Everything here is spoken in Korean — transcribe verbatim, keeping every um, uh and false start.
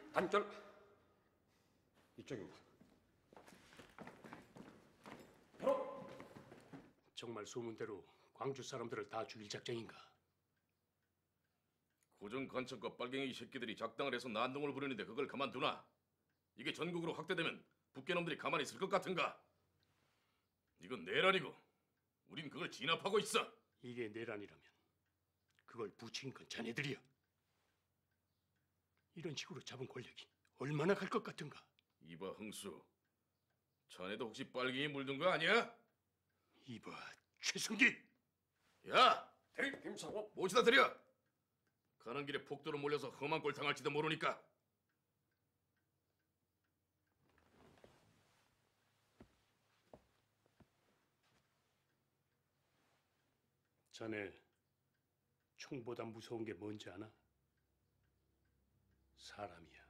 단결 이쪽입니다. 바로 정말 소문대로 광주 사람들을 다 죽일 작정인가? 고정 간첩과 빨갱이 새끼들이 작당을 해서 난동을 부리는데 그걸 가만두나? 이게 전국으로 확대되면 북괴놈들이 가만히 있을 것 같은가? 이건 내란이고 우린 그걸 진압하고 있어. 이게 내란이라면 그걸 부추긴 건 자네들이야. 이런 식으로 잡은 권력이 얼마나 갈 것 같은가? 이봐 흥수, 자네도 혹시 빨갱이 물든 거 아니야? 이봐 최승기! 야! 대리 김상호. 모시다 드려! 가는 길에 폭도로 몰려서 험한 꼴 당할지도 모르니까. 자네 총보다 무서운 게 뭔지 아나? 사람이야.